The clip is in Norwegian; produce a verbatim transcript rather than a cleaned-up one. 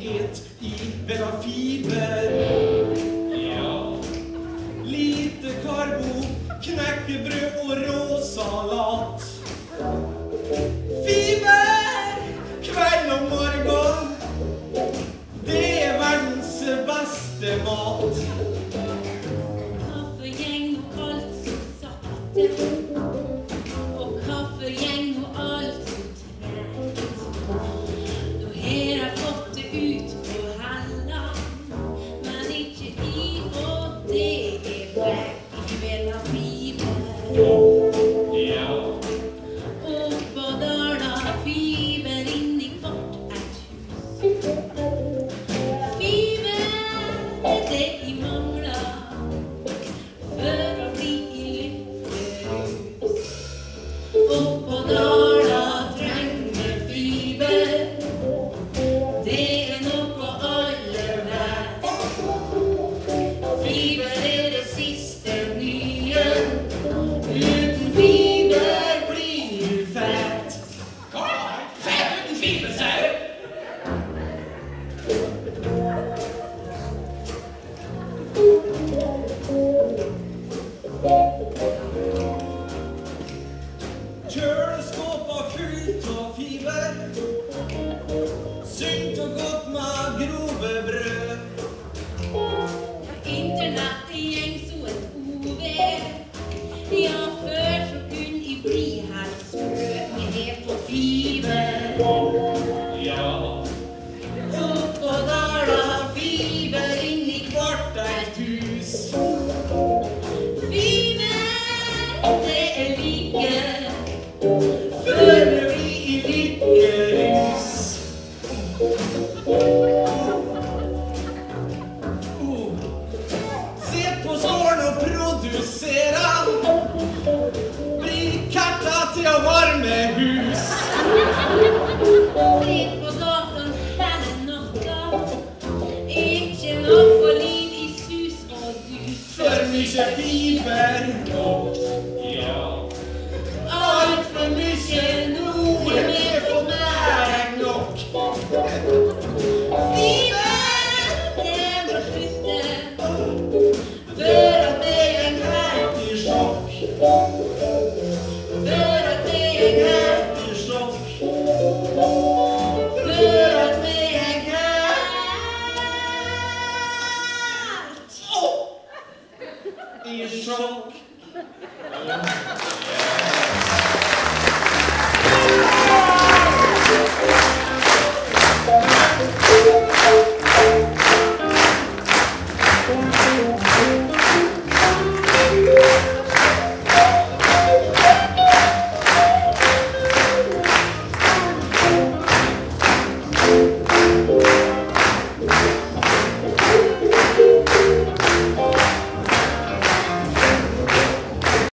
et i vel av fiber. Ja. Lite karbo, knekkebrød og råsalat. Fiber, kveld og morgen. Det er verdens beste mat. Kaffegjeng og alt så sakte. Og kaffegjeng og alt så tregt. Nå har jeg fått det ut på hella, men ikke i, og det er vekk i vel av fiber. Ja. Oppå dala fiber inn i hvert et hus. Fiber er det i mangler for å bli i lykkerus. Oppå dala trenger fiber. Det er noe alle vet. Fiber er det siste nye. Uten fiber blir du fett. Hva? Fett uten fiber, sier du? Kjøleskåp var fullt av fiber. Sunt og godt med grove brød. Internett er gjeng så et O V. Ja, før så kunne jeg bli helt sprø. Jeg har fått fiber.